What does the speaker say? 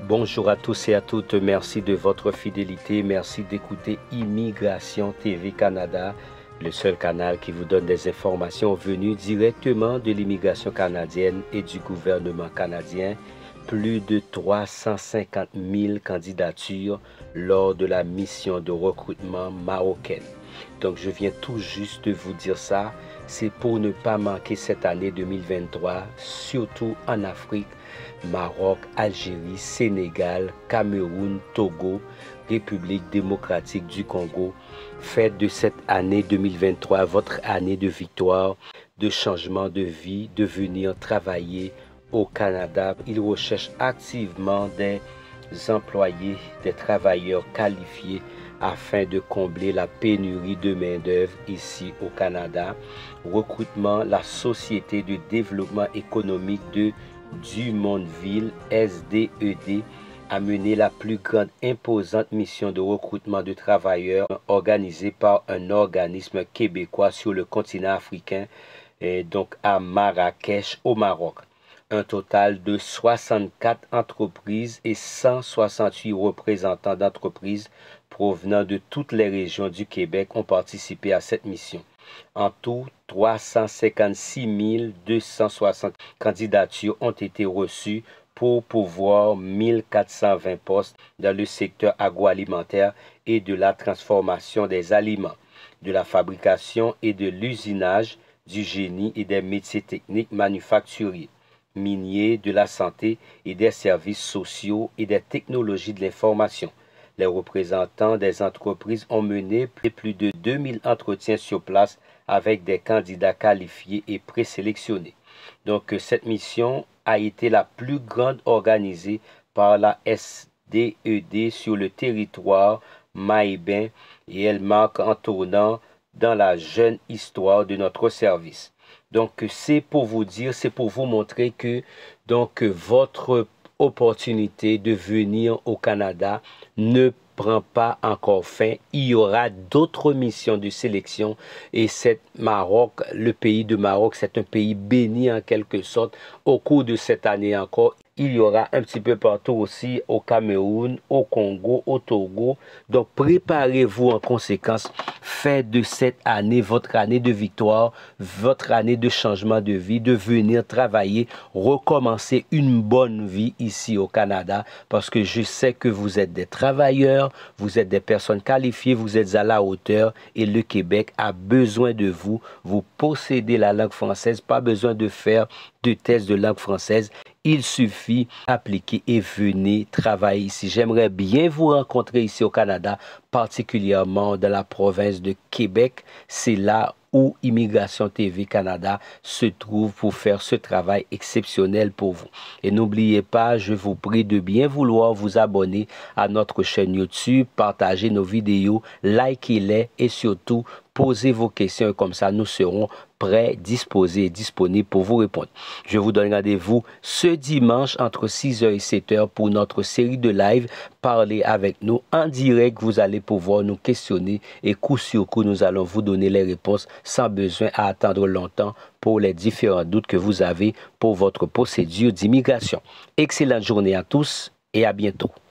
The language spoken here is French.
Bonjour à tous et à toutes, merci de votre fidélité, merci d'écouter Immigration TV Canada, le seul canal qui vous donne des informations venues directement de l'immigration canadienne et du gouvernement canadien. Plus de 350 000 candidatures lors de la mission de recrutement marocaine. Donc je viens tout juste de vous dire ça, c'est pour ne pas manquer cette année 2023, surtout en Afrique, Maroc, Algérie, Sénégal, Cameroun, Togo, République démocratique du Congo. Faites de cette année 2023 votre année de victoire, de changement de vie, de venir travailler au Canada. Ils recherchent activement des employés, des travailleurs qualifiés afin de combler la pénurie de main-d'œuvre ici au Canada. Recrutement, la Société de développement économique de Drummondville, SDED, a mené la plus grande imposante mission de recrutement de travailleurs organisée par un organisme québécois sur le continent africain, et donc à Marrakech au Maroc. Un total de 64 entreprises et 168 représentants d'entreprises provenant de toutes les régions du Québec ont participé à cette mission. En tout, 356 260 candidatures ont été reçues pour pourvoir 1420 postes dans le secteur agroalimentaire et de la transformation des aliments, de la fabrication et de l'usinage, du génie et des métiers techniques manufacturiers, miniers, de la santé et des services sociaux et des technologies de l'information. Les représentants des entreprises ont mené plus de 2000 entretiens sur place avec des candidats qualifiés et présélectionnés. Donc, cette mission a été la plus grande organisée par la SDED sur le territoire maïben et elle marque un tournant dans la jeune histoire de notre service. Donc, c'est pour vous dire, c'est pour vous montrer que votre opportunité de venir au Canada ne prend pas encore fin. Il y aura d'autres missions de sélection et Maroc, le pays de Maroc, c'est un pays béni en quelque sorte. Au cours de cette année encore, il y aura un petit peu partout aussi au Cameroun, au Congo, au Togo. Donc préparez-vous en conséquence. Faites de cette année votre année de victoire, votre année de changement de vie, de venir travailler, recommencer une bonne vie ici au Canada parce que je sais que vous êtes des travailleurs, vous êtes des personnes qualifiées, vous êtes à la hauteur et le Québec a besoin de vous. Vous possédez la langue française, pas besoin de faire de tests de langue française. Il suffit d'appliquer et venez travailler ici. J'aimerais bien vous rencontrer ici au Canada, particulièrement dans la province de Québec. C'est là où Immigration TV Canada se trouve pour faire ce travail exceptionnel pour vous. Et n'oubliez pas, je vous prie de bien vouloir vous abonner à notre chaîne YouTube, partager nos vidéos, likez-les et surtout posez vos questions comme ça nous serons prêts, disposés et disponibles pour vous répondre. Je vous donne rendez-vous ce dimanche entre 6h et 7h pour notre série de live. Parlez avec nous en direct, vous allez pouvoir nous questionner et coup sur coup nous allons vous donner les réponses sans besoin à attendre longtemps pour les différents doutes que vous avez pour votre procédure d'immigration. Excellente journée à tous et à bientôt.